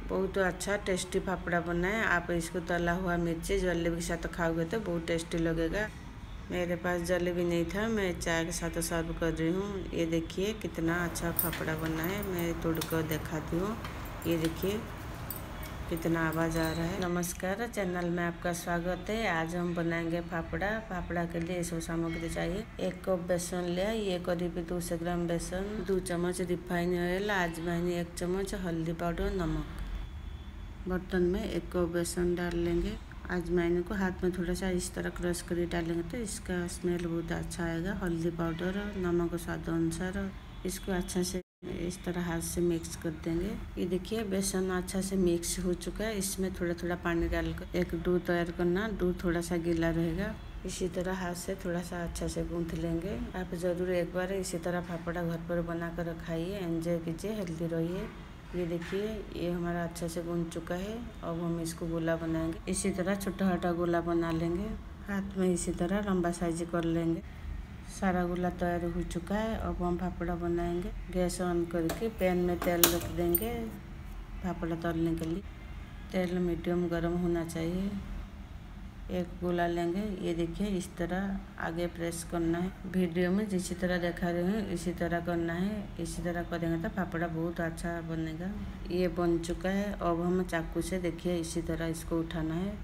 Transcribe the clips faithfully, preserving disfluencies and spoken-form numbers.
बहुत अच्छा टेस्टी फाफड़ा बना है। आप इसको तला हुआ मिर्ची जलेबी के साथ खाओगे तो बहुत टेस्टी लगेगा। मेरे पास जलेबी नहीं था, मैं चाय के साथ सर्व कर रही हूँ। ये देखिए कितना अच्छा फाफड़ा बना है। मैं तोड़ कर दिखाती हूँ। ये देखिए कितना आवाज़ आ रहा है। नमस्कार, चैनल में आपका स्वागत है। आज हम बनाएंगे फाफड़ा। फाफड़ा के लिए सब सामग्री चाहिए। एक कप बेसन लिया, ये करीब दो सौ ग्राम बेसन, दो चम्मच रिफाइन ऑयल, अजवाइन एक चम्मच, हल्दी पाउडर, नमक। बर्तन में एक कप बेसन डाल लेंगे। अजवाइन को हाथ में थोड़ा सा इस तरह क्रश कर डालेंगे तो इसका स्मेल बहुत अच्छा आएगा। हल्दी पाउडर, नमक स्वाद अनुसार, इसको अच्छा से इस तरह हाथ से मिक्स कर देंगे। ये देखिए बेसन अच्छा से मिक्स हो चुका है। इसमें थोड़ा थोड़ा पानी डालकर एक डो तैयार करना। डो थोड़ा सा गीला रहेगा। इसी तरह हाथ से थोड़ा सा अच्छा से गूंथ लेंगे। आप ज़रूर एक बार इसी तरह फाफड़ा घर पर बना कर खाइए, एंजॉय कीजिए, हेल्दी रहिए। ये देखिए ये हमारा अच्छा से गूंथ चुका है। अब हम इसको गोला बनाएंगे। इसी तरह छोटा छोटा गोला बना लेंगे। हाथ में इसी तरह लंबा साइज कर लेंगे। सारा गोला तैयार हो चुका है। अब हम फाफड़ा बनाएंगे। गैस ऑन करके पैन में तेल रख देंगे। फाफड़ा तलने के लिए तेल मीडियम गर्म होना चाहिए। एक गोला लेंगे। ये देखिए इस तरह आगे प्रेस करना है। वीडियो में जिस तरह दिखा रहे हैं इसी तरह करना है। इसी तरह करेंगे तो फाफड़ा बहुत अच्छा बनेगा। ये बन चुका है। अब हम चाकू से देखिए इसी तरह इसको उठाना है।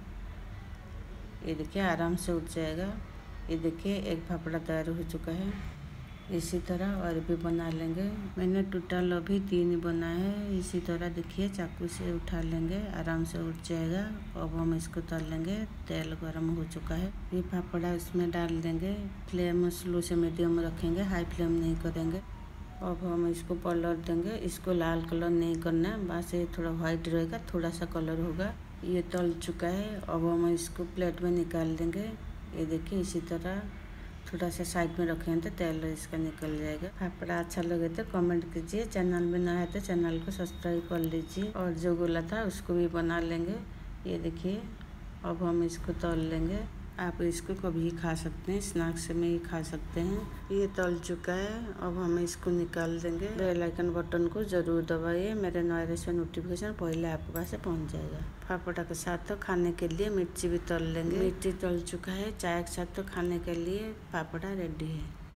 ये देखिए आराम से उठ जाएगा। ये देखिए एक फाफड़ा तैयार हो चुका है। इसी तरह और भी बना लेंगे। मैंने टोटल अभी तीन बना है। इसी तरह देखिए चाकू से उठा लेंगे, आराम से उठ जाएगा। अब हम इसको तल लेंगे। तेल गरम हो चुका है। ये फाफड़ा इसमें डाल देंगे। फ्लेम स्लो से मीडियम रखेंगे, हाई फ्लेम नहीं करेंगे। अब हम इसको कलर देंगे। इसको लाल कलर नहीं करना, बस ये थोड़ा व्हाइट रहेगा, थोड़ा सा कलर होगा। ये तल चुका है। अब हम इसको प्लेट में निकाल देंगे। ये देखिए इसी तरह थोड़ा सा साइड में रखेंगे तो तेल इसका निकल जाएगा। फाफड़ा अच्छा लगे तो कमेंट कीजिए। चैनल में नया है तो चैनल को सब्सक्राइब कर लीजिए। और जो गोला था उसको भी बना लेंगे। ये देखिए अब हम इसको तल लेंगे। आप इसको कभी खा सकते हैं, स्नैक्स में ही खा सकते हैं। ये तल चुका है। अब हम इसको निकाल देंगे। बेल आइकन बटन को जरूर दबाइए, मेरे नए रेसिपी नोटिफिकेशन पहले आपके पास पहुंच जाएगा। फाफड़ा के साथ तो खाने के लिए मिर्ची भी तल लेंगे। मिर्ची तल चुका है। चाय के साथ तो खाने के लिए फाफड़ा रेडी है।